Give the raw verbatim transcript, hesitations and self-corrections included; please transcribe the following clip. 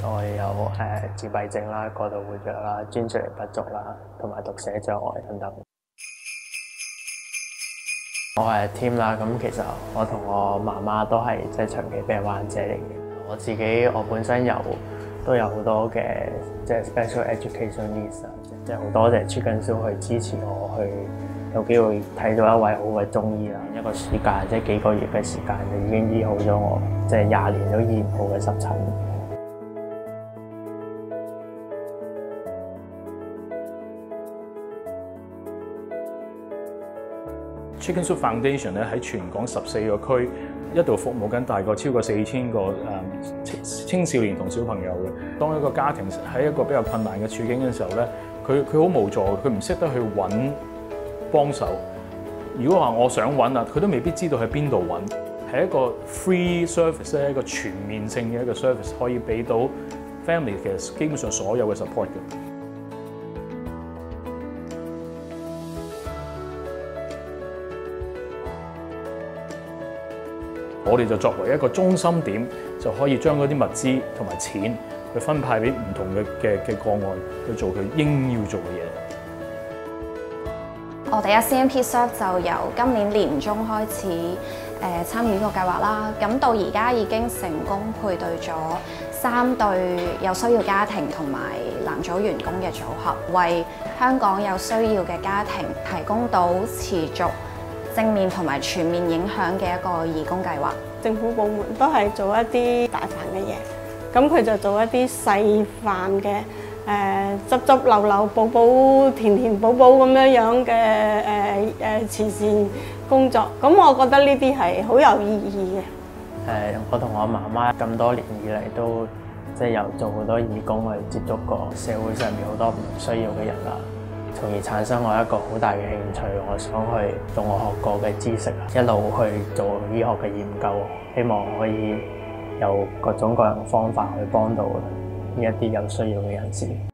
我有誒、呃、自閉症啦、過度活躍啦、專注力不足啦，同埋讀寫障礙等等。我係 Tim 啦，咁其實我同我媽媽都係即係長期病患者嚟嘅。我自己我本身有都有好多嘅即係 special education needs 啊，即係好多謝 ChickenSoup 去支持我去有機會睇到一位好嘅中醫啦。一個暑假即係幾個月嘅時間就已經醫好咗我即係廿年都醫唔好嘅濕疹。 ChickenSoup Foundation 咧喺全港十四個區一度服務緊大概超過四千個誒青青少年同小朋友嘅。當一個家庭喺一個比較困難嘅處境嘅時候咧，佢佢好無助，佢唔識得去揾幫手。如果話我想揾啊，佢都未必知道喺邊度揾。係一個 free service 咧，一個全面性嘅一個 service， 可以俾到 family 其實基本上所有嘅 support 嘅。我哋就作為一個中心點，就可以將嗰啲物資同埋錢去分派俾唔同嘅嘅嘅個案，去做佢應要做嘅嘢。 我哋 C N P Serve 就由今年年中開始誒、呃、參與呢個計劃啦，咁到而家已經成功配對咗三對有需要家庭同埋男組員工嘅組合，為香港有需要嘅家庭提供到持續正面同埋全面影響嘅一個義工計劃。 政府部門都係做一啲大飯嘅嘢，咁佢就做一啲細飯嘅誒執執漏漏、補補填填補補咁樣樣嘅誒誒慈善工作。咁我覺得呢啲係好有意義嘅。誒、 呃，我同我媽媽咁多年以嚟都即係有做好多義工去接觸過社會上面好多唔需要嘅人啦。從而產生我一個好大嘅興趣，我想去用我學過嘅知識，一路去做醫學嘅研究，希望可以有各種各樣嘅方法去幫到呢一啲有需要嘅人士。